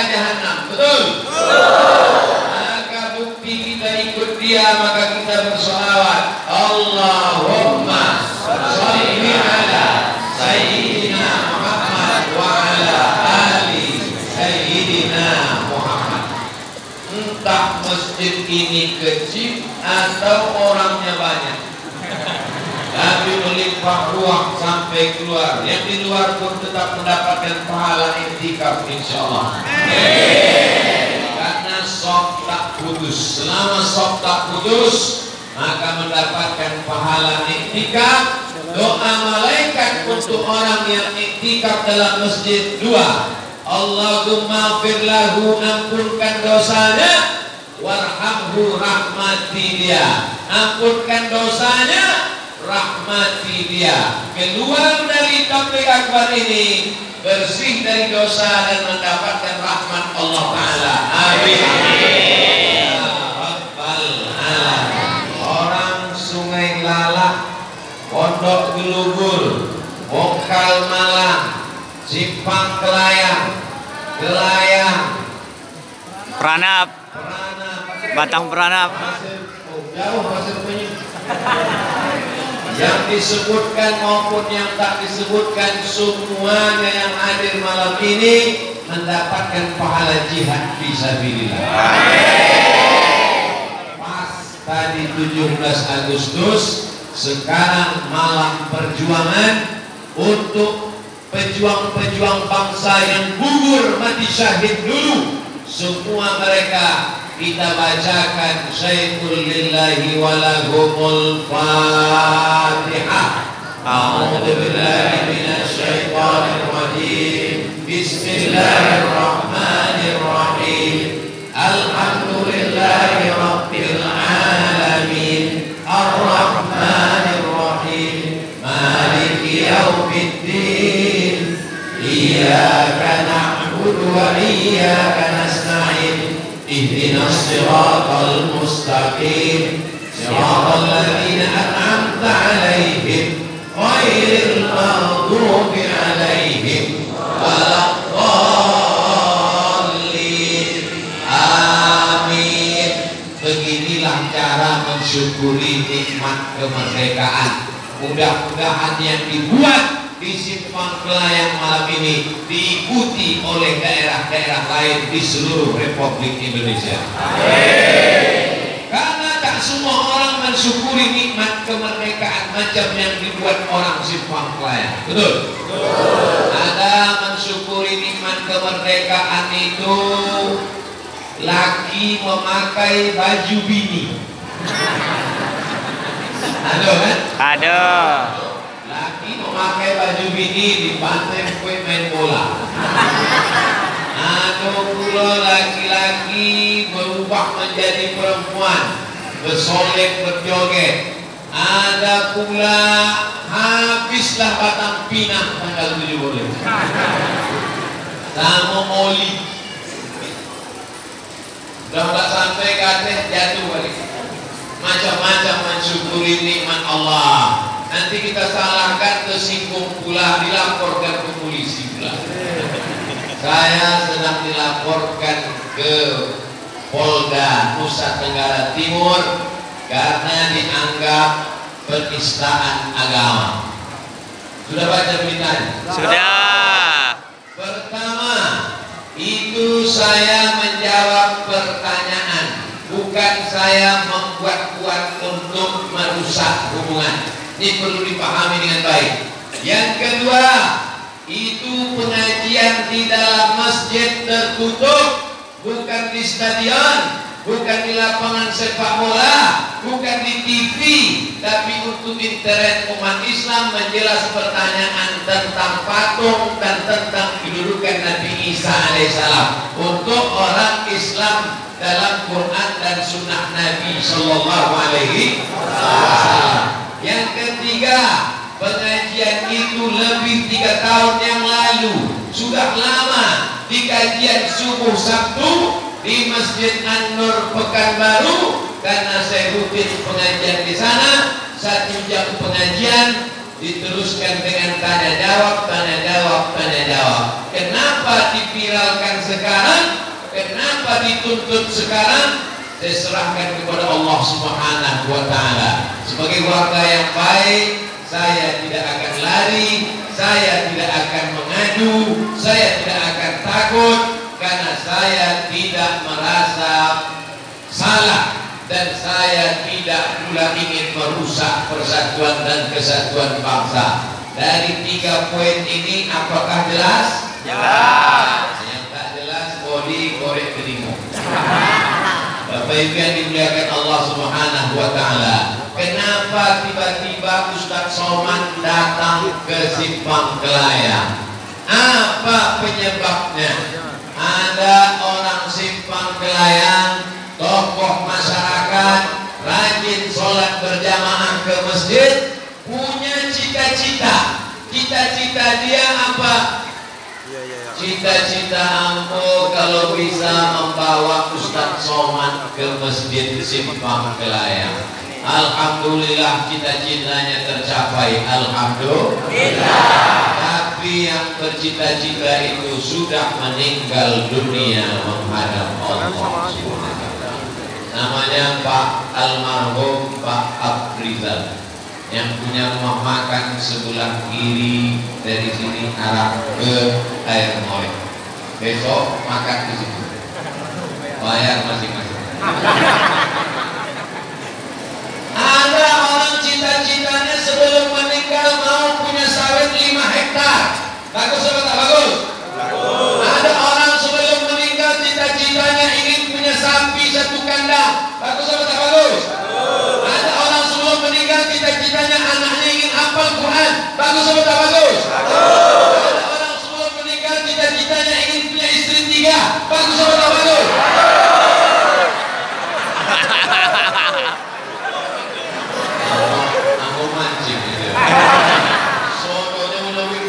jahanam. Betul? Maka bukti kita ikut dia, maka kita bersolawat. Allahumma sholli ala Sayyidina Muhammad wa ala ali Sayyidina Muhammad. Entah masjid ini kecil atau orangnya banyak, tapi melimpah ruang sampai keluar. Yang di luar pun tetap mendapatkan pahala iktikaf insyaallah. Karena shaf tak putus. Selama shaf tak putus, maka mendapatkan pahala iktikaf. Doa malaikat untuk orang yang iktikaf dalam masjid dua. Allahumma fir lahu, ampunkan dosanya, warhamhu, rahmati dia. Ampunkan dosanya, rahmati dia. Keluar dari tabligh akbar ini bersih dari dosa dan mendapatkan rahmat Allah Ta'ala. Amin. Ya Rabbal Alamin. Orang Sungai Lalak, Pondok Gelugur, Bongkal Malang, Simpang Kelayang, Pranap, Batang Pranap, jauh pasir Penyu. Yang disebutkan maupun yang tak disebutkan, semuanya yang hadir malam ini mendapatkan pahala jihad fisabilillah. Pas tadi 17 Agustus, sekarang malam perjuangan untuk pejuang-pejuang bangsa yang gugur mati syahid dulu. Semua mereka kita bacakan Syaikul lillahi walahumul Fatihah. A'udzu billahi minasy syaithanir rajim. Bismillahirrahmanirrahim. Alhamdulillahi rabbil alamin. Ar-Rahmanir Rahim. Maliki yaumiddin. Iyyaka na'budu wa iyyaka nasta'in. Ihdinas siratal mustaqim. Siratal ladzina an'amta 'alaihim ghairil maghdubi 'alaihim waladdallin. Amin. Beginilah cara mensyukuri nikmat kemerdekaan. Mudah-mudahan yang dibuat di Simpang Kelayang malam ini diikuti oleh daerah-daerah lain di seluruh Republik Indonesia. Karena tak semua orang mensyukuri nikmat kemerdekaan macam yang dibuat orang Simpang Kelayang. Betul? Ada mensyukuri nikmat kemerdekaan itu laki memakai baju bini. Ada kan? ada. Laki memakai baju bini di pantai main bola. Ada pula laki-laki berubah menjadi perempuan, bersolek berjoget. Ada pula habislah batang pinang tanggal 17 sama oli. Udah nggak sampai kateh jatuh balik. Macam-macam mensyukuri nikmat Allah. Nanti kita salahkan, tersinggung pula, dilaporkan ke polisi pula. Saya sedang dilaporkan ke Polda Nusa Tenggara Timur karena dianggap penistaan agama. Sudah baca beritanya? Sudah. Pertama, itu saya menjawab pertanyaan, bukan saya membuat-buat untuk merusak hubungan. Ini perlu dipahami dengan baik. Yang kedua, itu pengajian di dalam masjid tertutup, bukan di stadion, bukan di lapangan sepak bola, bukan di TV, tapi untuk internet umat Islam menjelas pertanyaan tentang patung dan tentang kedudukan Nabi Isa alaihissalam untuk orang Islam dalam Quran dan Sunnah Nabi Sallallahu Alaihi Wasallam. Yang ketiga, pengajian itu lebih 3 tahun yang lalu, sudah lama di kajian subuh Sabtu di Masjid An-Nur Pekanbaru, karena saya rutin pengajian di sana. 1 jam pengajian diteruskan dengan tanya jawab, tanya jawab, tanya jawab. Kenapa diviralkan sekarang? apa dituntut sekarang, saya serahkan kepada Allah Subhanahu wa Ta'ala. Sebagai warga yang baik, saya tidak akan lari, saya tidak akan mengadu, saya tidak akan takut, karena saya tidak merasa salah dan saya tidak pula ingin merusak persatuan dan kesatuan bangsa. Dari 3 poin ini apakah jelas? Jelas. Yang tak jelas bodi korek telinga. Bapak Ibu yang dimuliakan Allah Subhanahu wa Ta'ala, kenapa tiba-tiba Ustaz Somad datang ke Simpang Kelayang? Apa penyebabnya? Ada orang Simpang Kelayang, tokoh masyarakat, rajin sholat berjamaah ke masjid, punya cita-cita. Cita-cita dia apa? Cita-cita ambo kalau bisa membawa Ustaz Somad ke masjid Simpang Kelayang. Alhamdulillah cita-citanya tercapai. Alhamdulillah. Tapi yang bercita-cita itu sudah meninggal dunia menghadap Allah. Namanya Pak Almarhum Pak Abrizal, yang punya rumah makan sebelah kiri dari sini arah ke Air Moy. Besok makan di situ, bayar masing-masing. Ada orang cita-citanya sebelum meninggal mau punya sawit 5 hektar. Bagus atau tak bagus? Ada orang sebelum meninggal cita-citanya ingin punya sapi 1 kandang. Bagus atau tak bagus? Ada orang sebelum meninggal cita-citanya anaknya ingin hafal Quran. Bagus atau tak bagus? Ada orang sebelum meninggal cita-citanya ingin punya istri 3. Bagus atau tak bagus? Aku mancing gitu. Sodonya lebih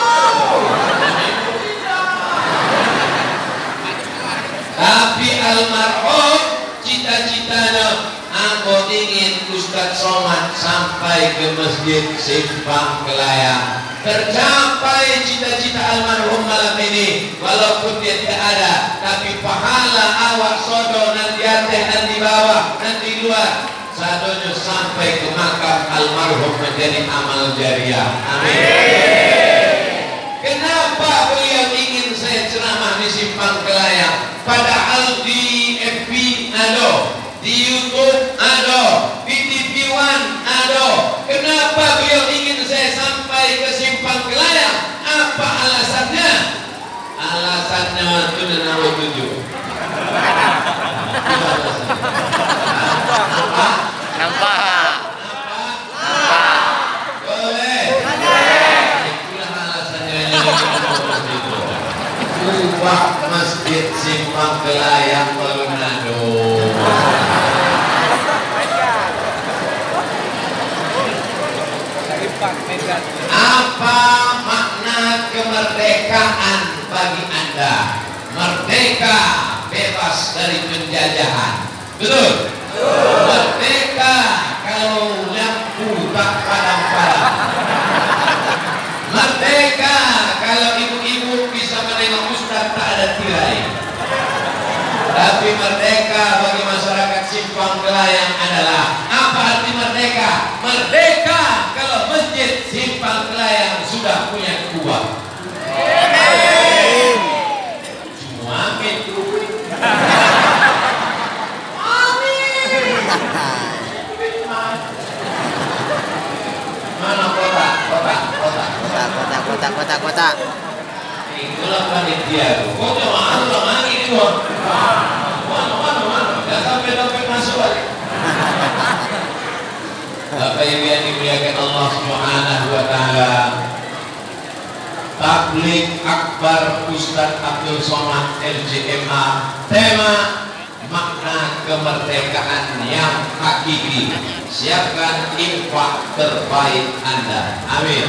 tapi almarhum cita-citanya, aku ingin Ustaz Somad sampai ke masjid Simpang Kelayang. Tercapai cita-cita almarhum malam ini, walaupun dia tidak ada, tapi pahala awak sodo nanti ateh nanti bawah nanti luar, sadonya sampai ke makam almarhum menjadi amal jariah. Amin. Kenapa beliau ingin saya ceramah di Simpang Kelayang? Padahal di FB ada, di YouTube ada, di TV One ada. Kenapa beliau ingin saya sampai ke Simpang Kelayang? Apa alasannya? Alasannya itu dan nomor 7. Nampak. Boleh. Itulah alasannya ubah masjid Simpang Kelayang Manado. Apa makna kemerdekaan bagi Anda? Merdeka bebas dari penjajahan. Betul? Merdeka kalau lampu tak padam-padam. Merdeka kalau ibu-ibu bisa menengok Ustaz tak ada tirai. Tapi merdeka bagi masyarakat Simpang Kelayang adalah apa arti merdeka? Merdeka kalau masjid Simpang Kelayang sudah punya kuah. Amin. Cuma itu. Amin. Mana kotak? Kotak. Itulah panitia. Kok jangan lagi ini dong. Mana? Dah sampai dompet masuk lagi. Bapak Ibu yang dimuliakan Allah Subhanahu wa Ta'ala, Tabligh Akbar Ustaz Abdul Somad LJMA, tema makna kemerdekaan yang hakiki. Siapkan infak terbaik Anda. Amin.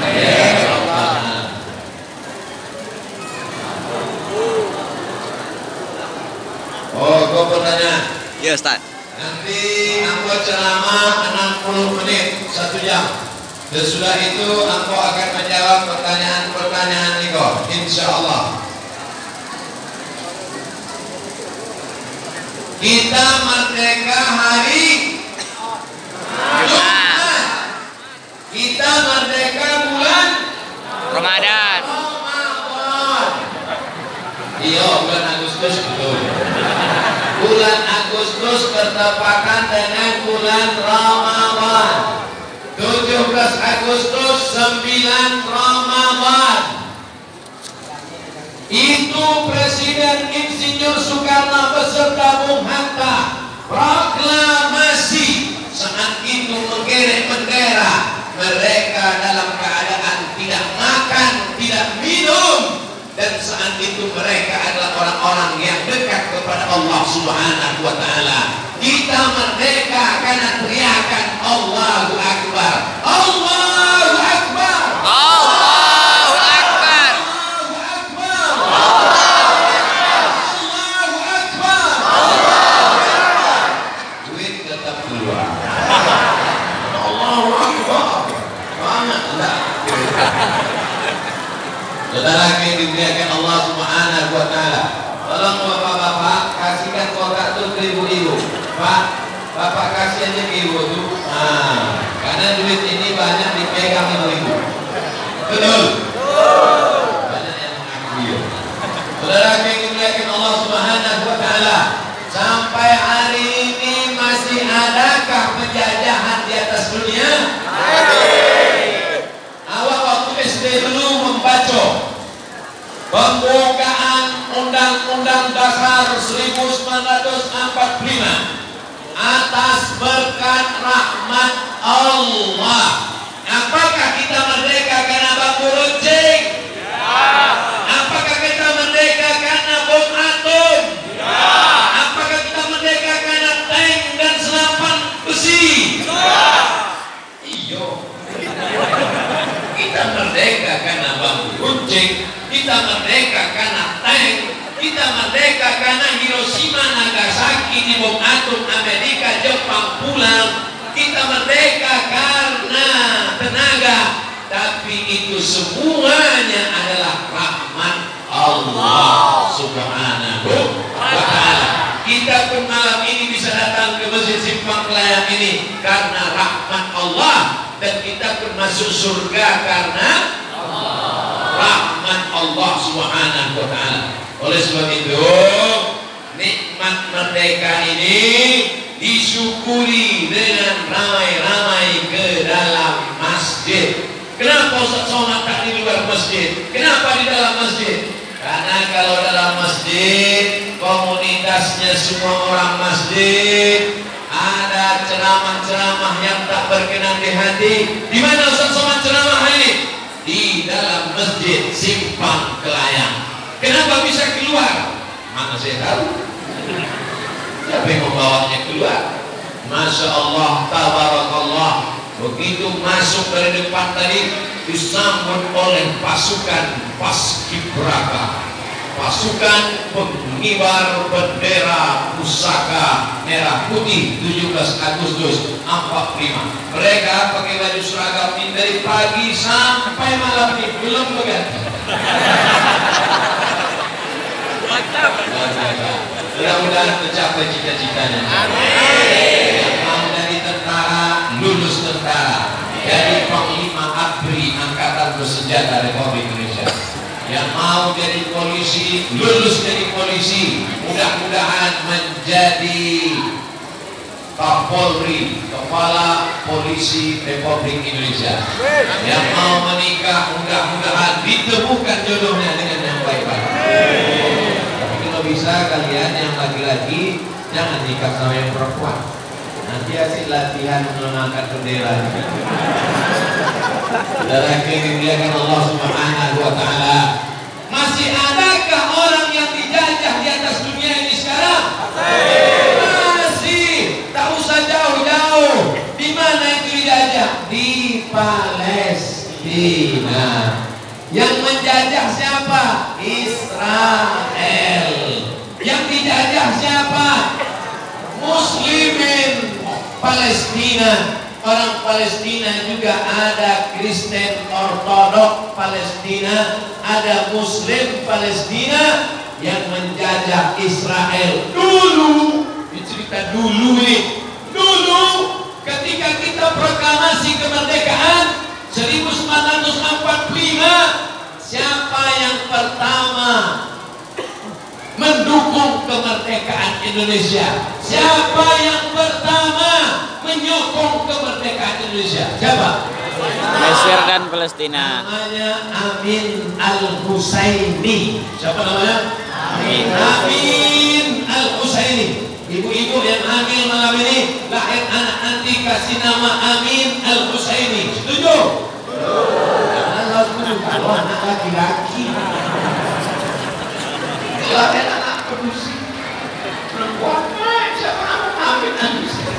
Oh, gue pertanyaan. Ya Ustaz. Nanti aku ceramah 60 menit, 1 jam. Sesudah itu aku akan menjawab pertanyaan-pertanyaan Niko, insya Allah. Kita merdeka hari Jumat. Kita merdeka bulan Ramadan. Iya, bulan Agustus betul. Bulan Agustus bertepatan dengan bulan Ramadan. 17 Agustus 9 Ramadan. Itu Presiden Insinyur Soekarno beserta Bung Hatta proklamasi. Saat itu menggerek bendera. Mereka dalam keadaan tidak makan, tidak minum. Dan saat itu mereka adalah orang-orang yang dekat kepada Allah Subhanahu wa Ta'ala. Kita merdeka karena teriakan Allahu Akbar. Allahu Akbar. Allahu Akbar. Allahu Akbar. Duit tetap keluar. Allahu Akbar. Banyak enggak? Saudara yang dimuliakan Allah Subhanahu wa Ta'ala, tolong bapak-bapak kasihkan kotak tuh ke ibu-ibu. Pak, bapak kasih aja ke ibu tuh. Karena duit ini banyak dipegang ibu-ibu. Betul? Banyak yang mengaku. Saudara yang dimuliakan Allah Subhanahu wa Ta'ala, sampai hari ini masih adakah penjajahan di atas dunia? Awal waktu SD dulu membaca pembukaan Undang-Undang Dasar 1945 atas berkat rahmat Allah. Apakah kita merdeka karena bambu runcing? Apakah kita merdeka karena bom atom? Apakah kita merdeka karena tank dan senapan besi? Iya. Kita merdeka karena bambu runcing, kita merdeka karena tank, kita merdeka karena Hiroshima Nagasaki di bom atom Amerika Jepang pulang, kita merdeka karena tenaga, tapi itu semuanya adalah rahmat Allah Subhanahu wa Ta'ala. Kita pun malam ini bisa datang ke Masjid Simpang Kelayang ini karena rahmat Allah, dan kita pun masuk surga karena rahmat Allah Subhanahu wa Ta'ala. Oleh sebab itu, nikmat merdeka ini disyukuri dengan ramai-ramai ke dalam masjid. Kenapa Ustaz Somad tak di luar masjid? Kenapa di dalam masjid? Karena kalau dalam masjid, komunitasnya semua orang masjid, ada ceramah-ceramah yang tak berkenan di hati. Di mana Ustaz Somad ceramah ini? Di dalam Masjid Simpang Kelayang. Kenapa bisa keluar? Mana saya tahu. Siapa yang membawanya keluar? Masya Allah, tabarakallah. Begitu masuk dari depan tadi, disambut oleh pasukan Paskibraka, pasukan pengibar bendera pusaka merah putih 17 Agustus 45. Mereka pakai baju seragam ini dari pagi sampai malam ini belum berganti. Mantap. Mudah-mudahan tercapai cita-citanya. Amin. Yang mau dari tentara lulus tentara, jadi Panglima ABRI Angkatan Bersenjata Republik Indonesia. Yang mau jadi polisi lulus jadi polisi, mudah-mudahan menjadi Kapolri, Kepala Polisi Republik Indonesia. Yang mau menikah mudah-mudahan ditemukan jodohnya dengan yang baik-baik. Tapi kalau bisa kalian yang laki-laki jangan nikah sama yang perempuan. Nanti asik latihan mengangkat bendera. Saudara yang dimuliakan Allah Subhanahu wa Ta'ala, masih adakah orang yang dijajah di atas dunia ini sekarang? Masih. Tak usah jauh-jauh. Di mana itu dijajah? Di Palestina. Yang menjajah siapa? Israel. Yang dijajah siapa? Muslimin Palestina. Orang Palestina juga ada Kristen Ortodok Palestina, ada Muslim Palestina yang menjajah Israel. Dulu kita dulu nih. Dulu ketika kita proklamasi kemerdekaan 1945, siapa yang pertama mendukung kemerdekaan Indonesia? Siapa yang pertama menyokong kemerdekaan Indonesia? Siapa? Mesir dan Palestina. Namanya Amin Al-Husaini. Siapa namanya? Amin Al-Husaini. Ibu-ibu yang hamil malam ini, lahir anak nanti kasih nama Amin Al-Husaini. Setuju? Kalau anak laki-laki, lahir anak pedusi perempuan, siapa nama Amin Al-Husaini?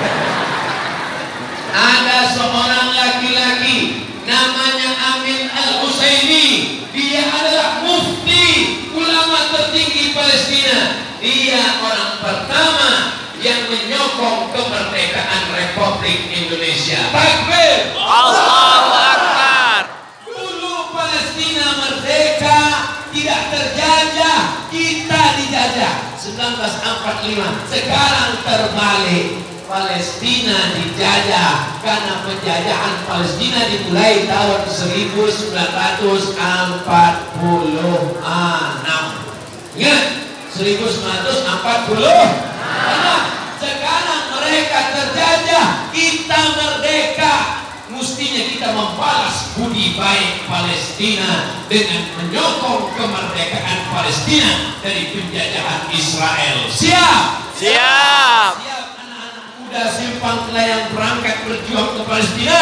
Ada seorang laki-laki namanya Amin Al-Husaini. Dia adalah mufti ulama tertinggi Palestina. Dia orang pertama yang menyokong kemerdekaan Republik Indonesia. Takbir! Allahu Akbar. Dulu Palestina merdeka, tidak terjajah, kita dijajah. 1945. Sekarang terbalik. Palestina dijajah karena penjajahan Palestina dimulai tahun 1946. Ingat, 1946. Sekarang mereka terjajah, kita merdeka. Mestinya kita membalas budi baik Palestina dengan menyokong kemerdekaan Palestina dari penjajahan Israel. Siap? Siap. Udah simpang kelayang berangkat berjuang ke Palestina.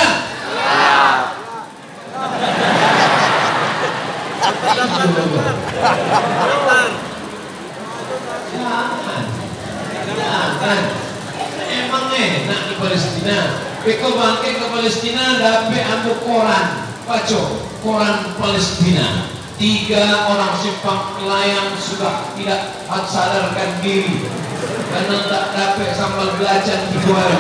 Jangan. Emang enak di Palestina. Beko bangkit ke Palestina dapat ambil koran, baca koran Palestina. 3 orang simpang kelayang sudah tidak sadarkan diri karena tak dapat sambal belacan di luar.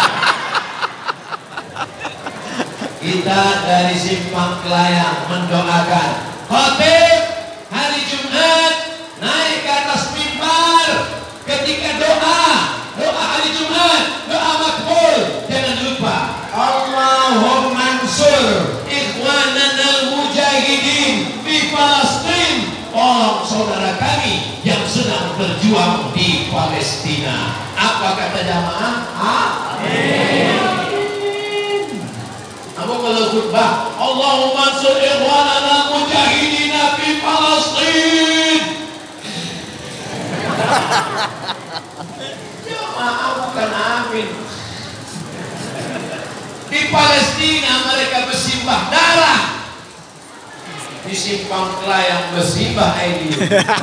Kita dari simpang kelayang mendoakan khotib hari Jumat naik ke atas mimbar. Ketika doa hari Jumat, doa makbul, jangan lupa Allahumma ansur ikhwanana al-mujahidin di Palestina. Tolong saudara kami yang sedang berjuang di Palestina. Apa kata jamaah? Amin. Apa kalau khutbah? Allahumma ansur ikhwanana al-mujahidin di Palestina. Jamaah bukan amin. Di Palestina mereka bersimbah darah. Di simpang kelayang bersimbah air.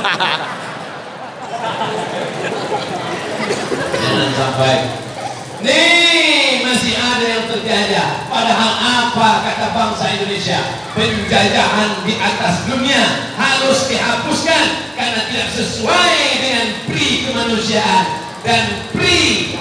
Jangan sampai nih masih ada yang terjajah. Padahal apa kata bangsa Indonesia? Penjajahan di atas dunia harus dihapuskan karena tidak sesuai dengan pri kemanusiaan dan pri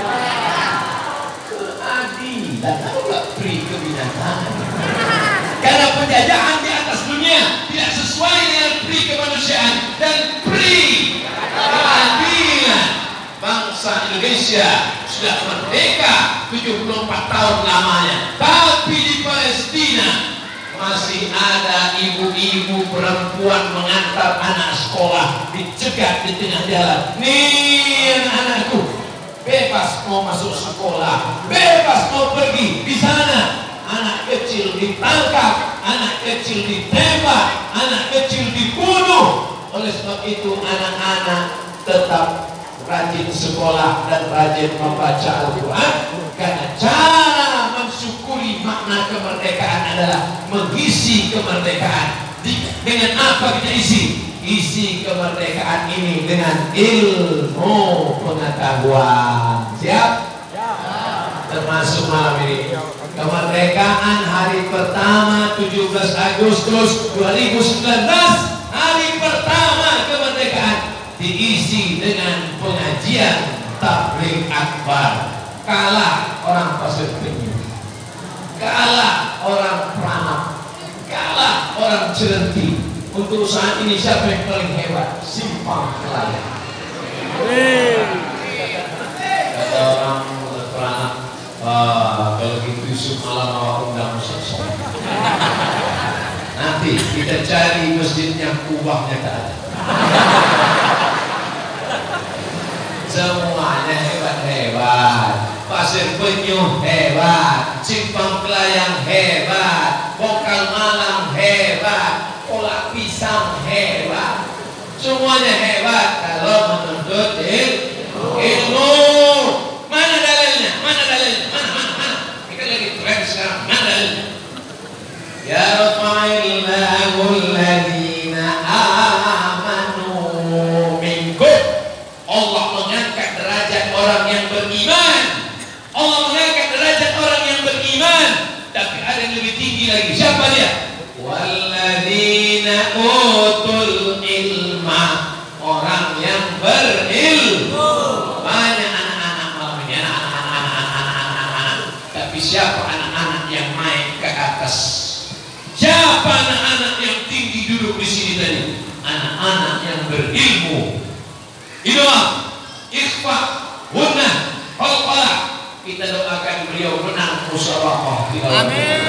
keadilan. Tahu nggak pri kebinatangan? Karena penjajahan di atas dunia tidak sesuai dengan pri kemanusiaan dan pri keadilan. Bangsa Indonesia sudah merdeka 74 tahun lamanya, tapi di Palestina masih ada ibu-ibu perempuan mengantar anak sekolah dicegat di tengah jalan. Nih anak-anakku bebas mau masuk sekolah, bebas mau pergi. Di sana anak kecil ditangkap, anak kecil ditembak, anak kecil dibunuh. Oleh sebab itu anak-anak tetap rajin sekolah dan rajin membaca Al-Quran, karena cara mensyukuri makna kemerdekaan adalah mengisi kemerdekaan. Dengan apa kita isi? Isi kemerdekaan ini dengan ilmu pengetahuan. Siap? Termasuk malam ini kemerdekaan hari pertama 17 Agustus 2019, hari pertama kemerdekaan diisi dengan pengajian tabligh akbar. Kalah orang Pasir Penyu, kalah orang Pranap, kalah orang Cilenyi. Untuk saat ini siapa yang paling hebat? Simpang Kelayang. Kata orang beranak, kalau gitu Yusuf malam awak undang sosok. Nanti kita cari masjidnya, kubahnya tak ada. Semuanya hebat-hebat. Pasir Penyu hebat, Simpang Pelayang hebat, Bokal Malang hebat, Kolak Pisang hebat. Semuanya hebat kalau menuntut ilmu. Mana dalilnya? Mana dalilnya? Mana? Kita lagi tren sekarang. Mana dalilnya? Ya Rabba'illahul ladina amanu minkum. Allah mengangkat derajat orang yang beriman. Allah mengangkat derajat orang yang beriman. Tapi ada yang lebih tinggi lagi. Siapa dia? Walladzina utul ilma. Orang yang berilmu. Banyak anak-anak malam ini. Anak-anak. Tapi siapa anak-anak yang naik ke atas? Siapa anak-anak yang tinggi duduk di sini tadi? Anak-anak yang berilmu. Inilah ikhfa, gunnah, qalqalah. Kita doakan beliau menang musyawarah. Amin.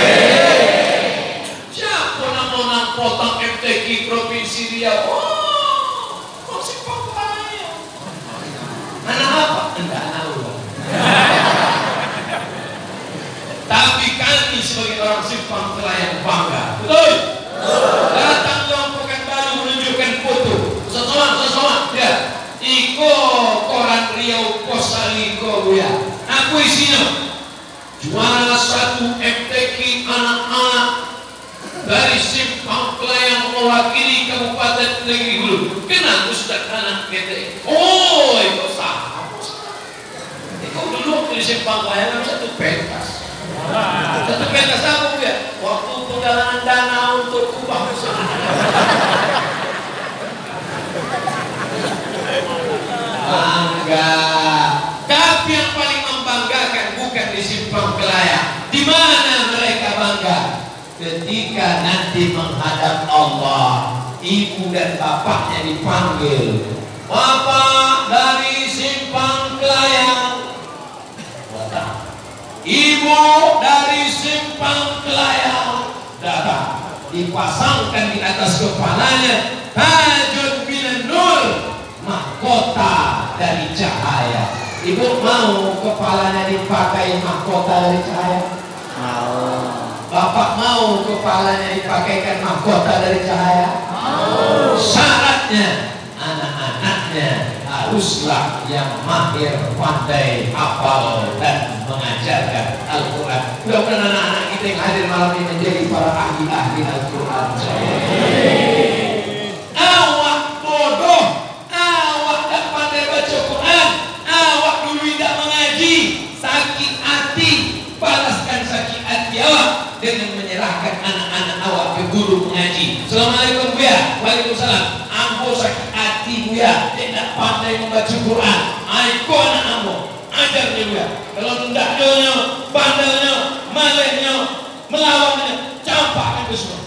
Siapa nama potong MTQ Provinsi Riau? Masih pakai. Anak apa? Enggak tahu. Tapi kami sebagai orang Simpang Pelayang bangga. Betul? Datang orang Pekanbaru menunjukkan foto. Sesuatu ya. Iko koran Riau Posaliko ya. Aku isinya juara 1 MTQ anak-anak dari Simpang Pelayang mewakili Kabupaten Negeri Hulu. Kenapa Ustaz anak MTQ? Oh, itu sama. Itu dulu di Simpang Pelayang satu pentas. Satu pentas apa ya? Waktu penggalangan dana untuk kubah. Bangga. Tapi yang paling membanggakan bukan di Simpang Pelayang. Di mana mereka bangga? Ketika nanti menghadap Allah, ibu dan bapaknya dipanggil. Bapak dari Simpang Pelayang, ibu dari Simpang Pelayang datang. Dipasangkan di atas kepalanya tajud minan nur, mahkota dari cahaya. Ibu mau kepalanya dipakai mahkota dari cahaya? Mau. Bapak mau kepalanya dipakaikan mahkota dari cahaya? Mau. Syaratnya anak-anaknya haruslah yang mahir, pandai, hafal dan mengajarkan Al-Quran. Mudah-mudahan anak-anak kita yang hadir malam ini menjadi para ahli-ahli Al-Quran. Awak bodoh, awak tak pandai baca Quran, awak dulu tidak mengaji, sakit hati, balaskan sakit hati awak dengan menyerahkan anak-anak awak ke guru mengaji. Assalamualaikum Buya. Waalaikumsalam. Ambo sakit hati Buya, tidak pandai membaca Quran. Aiko anak ambo, ajarnya Buya. Kalau hendaknya, bandelnya, malahnya, melawannya, campakkan ke semua.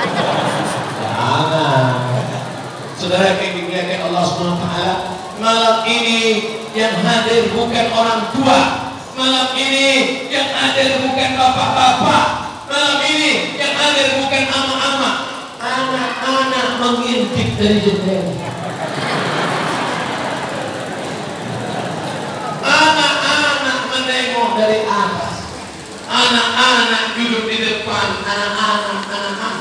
Jangan. Saudara yang dimuliakan Allah SWT, malam ini yang hadir bukan orang tua, malam ini yang hadir bukan bapak-bapak, malam ini yang hadir bukan ama-ama. Anak-anak mengintip dari jendela, anak-anak menengok dari atas, anak-anak duduk di depan, anak-anak.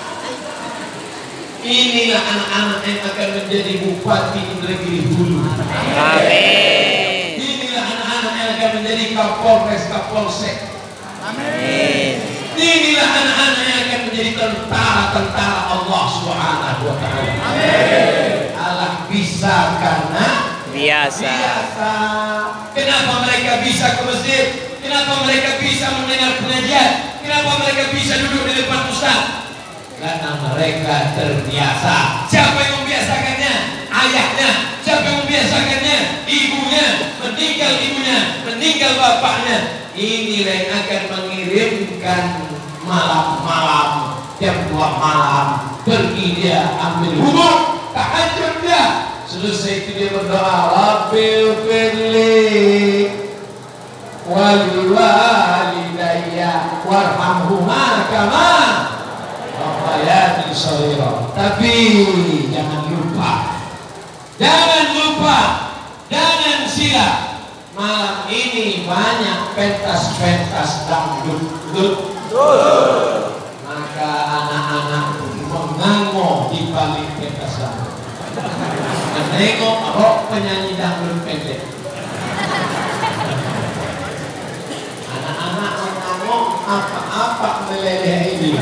Inilah anak-anak yang akan menjadi bupati negeri Hulu. Amin. Inilah anak-anak yang akan menjadi kapolres, kapolsek. Amin. Inilah anak-anak yang akan menjadi tentara-tentara Allah Subhanahu wa Ta'ala. Amin. Allah bisa karena biasa. Kenapa mereka bisa ke masjid? Kenapa mereka bisa mendengar pengajian? Kenapa mereka bisa duduk di depan ustaz? Karena mereka terbiasa. Siapa yang membiasakannya? Ayahnya. Siapa yang membiasakannya? Ibunya. Meninggal ibunya, meninggal bapaknya. Inilah yang akan mengirimkan malam-malam, jam 2 malam pergi dia ambil wudhu, tahajud dia, Selesai itu dia berdoa, Rabbil firli wali walidayya warhamhuma kama rabbayani shaghira. Tapi jangan lupa, jangan silap. Malam ini banyak pentas-pentas dangdut. Maka anak-anak mengango di balik pentas dangdut. Menengok rok penyanyi dangdut pendek. Anak-anak mengango apa-apa meleleh ini.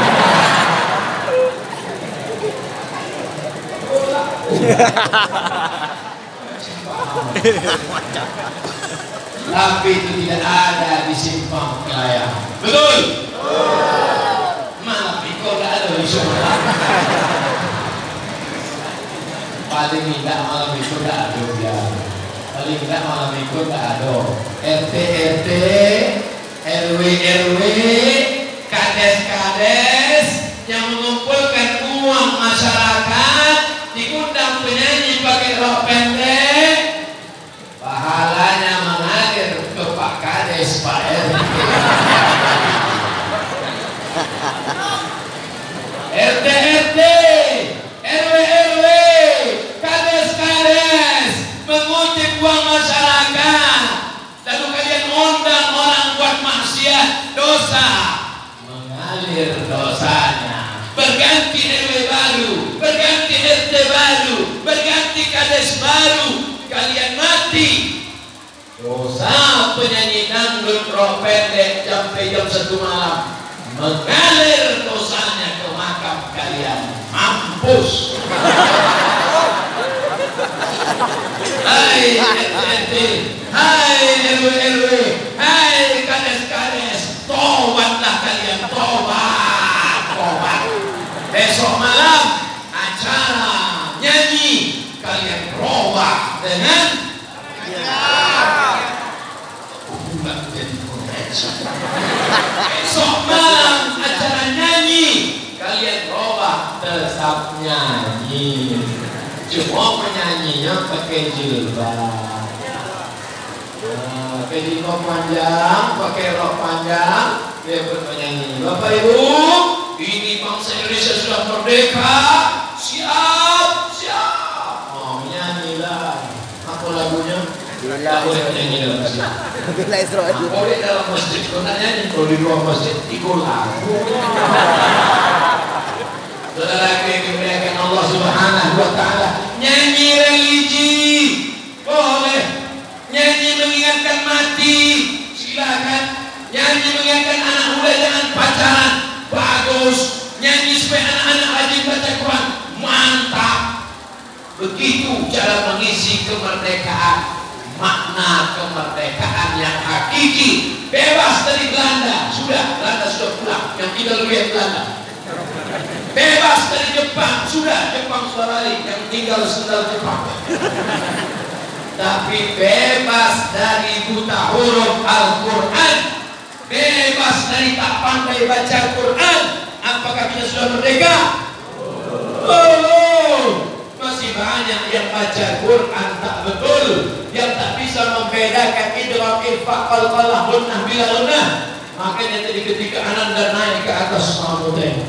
Tapi itu tidak ada di Simpang Kelaya. Betul? Malam itu tidak ada di sana. Paling tidak malam itu tidak ada ya. Paling tidak malam itu tidak ada. RT RT, RW RW, kades kades yang mengumpulkan uang masyarakat, diundang penyanyi pakai rok pendek, pahalanya mengalir ke Pak Kades, Pak RT. RT RT, RW RW, kades kades mengutip uang masyarakat, lalu kalian undang orang buat maksiat, dosa mengalir dosanya, berganti RW baru, berganti RT baru, berganti kades baru, kalian mati. Dosa penyanyi dangdut rok pendek sampai jam 1 malam mengalir dosanya ke makam kalian. Mampus. Hai RT, hai RW, hai kades-kades, tobatlah kalian, tobat. Besok malam acara nyanyi, kalian robah dengan besok malam acara nyanyi, kalian robah tetap nyanyi. Cuma penyanyinya pakai jilbab, pakai jilbab panjang, pakai rok panjang, dia bernyanyi. Bapak Ibu, ini bangsa Indonesia sudah merdeka, siap. Oh, nyanyilah. Apa lagunya? Tak boleh nyanyi dalam masjid. Boleh dalam masjid, kau nak nyanyi. Kalau di luar masjid, ikut lagu. Saudara yang dimuliakan Allah Subhanahu wa Ta'ala, nyanyi religi boleh, nyanyi mengingatkan mati silakan, nyanyi mengingatkan anak muda jangan pacaran bagus, nyanyi supaya anak-anak rajin baca Quran mantap. Begitu cara mengisi kemerdekaan, makna kemerdekaan yang hakiki, bebas dari Belanda. Belanda sudah pulang, yang tinggal lihat Belanda. Bebas dari Jepang, Jepang sudah balik, yang tinggal sendal Jepang. Tapi bebas dari buta huruf Al-Quran, bebas dari tak pandai baca Quran. Apakah kita sudah merdeka? Masih banyak yang baca Quran tak betul, yang tak bisa membedakan idgham, ikhfa, qalqalah, gunnah bila gunnah. Makanya tadi ketika Ananda naik ke atas samudera,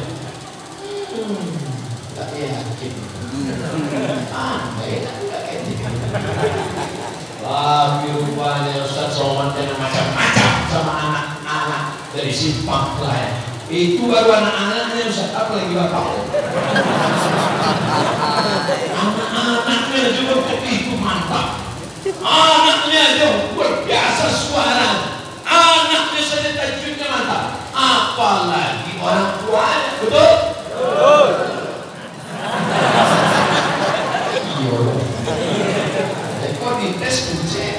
tak yakin. Tapi rupanya Ustaz Somad dengan macam-macam sama anak-anak dari Simpang Kelaya. Itu baru anak-anaknya Ustaz, apa lagi bapak? Anak-anaknya juga begitu mantap. Anaknya itu luar biasa suara. Anaknya saja tajwidnya mantap. Apalagi orang tuanya, betul? Betul. Kok dites kucing?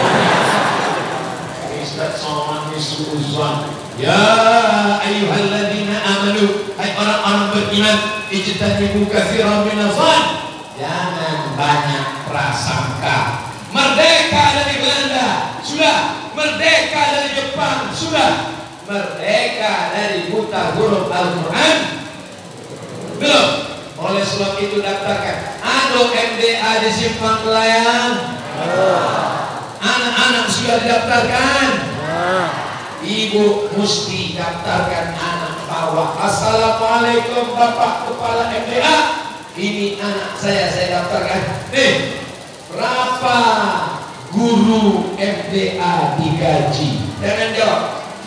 Ustaz Somad Misuzan. Ya ayyuhalladzina amanu, hai orang-orang beriman, ijtanibu katsiran minadh-dhann, jangan banyak prasangka. Merdeka dari Belanda sudah, merdeka dari Jepang sudah, merdeka dari buta huruf Al-Quran belum. Oleh sebab itu daftarkan Ada MDA di Simpang Pelayan. Anak-anak sudah didaftarkan. Ibu mesti daftarkan anak bawah. Assalamualaikum Bapak Kepala MDA. Ini anak saya daftarkan. Nih, berapa guru MDA digaji? Jangan jawab.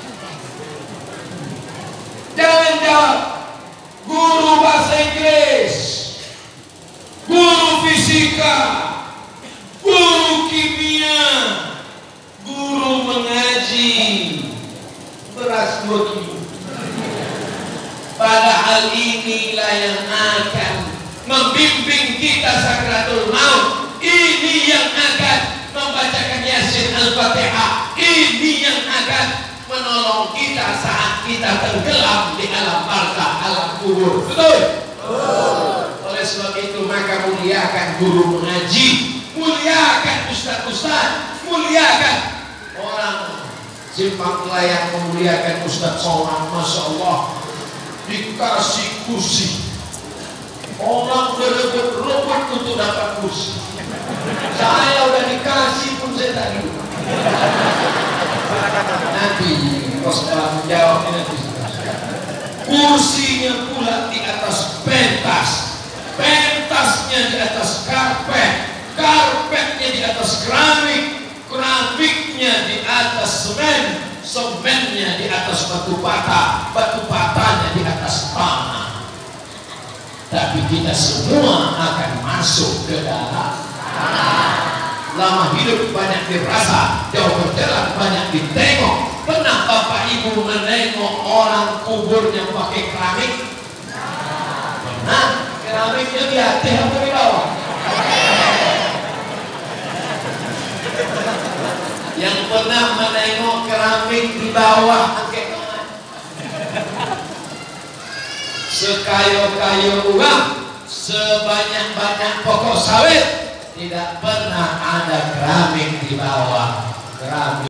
Jangan jawab. Guru bahasa Inggris, guru fisika, guru kimia, guru mengaji, beras 2 kilo. Padahal inilah yang akan membimbing kita sakratul maut. Ini yang akan membacakan Yasin Al-Fatihah. Ini yang akan menolong kita saat kita tenggelam di alam barzakh, alam kubur. Betul? Oleh sebab itu maka muliakan guru mengaji, muliakan ustaz-ustaz, muliakan orang Simpang Pelayan, memuliakan Ustaz Somad. Masya Allah, dikasih kursi, orang berebut-rebut untuk dapat kursi. Saya udah dikasih pun saya tak dulu. Nanti menjawab nanti. Kursinya pula di atas pentas, pentasnya di atas karpet, karpetnya di atas keramik, keramiknya di atas semen, semennya di atas batu bata, batu batanya di atas tanah. Tapi kita semua akan masuk ke dalam tanah. Lama hidup banyak dirasa, jauh berjalan banyak ditengok. Pernah Bapak Ibu menengok orang kuburnya pakai keramik? Pernah? Keramiknya di atas apa di bawah? Yang pernah menengok keramik di bawah pakai tangan. Sekayo-kayo uang, sebanyak-banyak pokok sawit, tidak pernah ada keramik di bawah. Keramik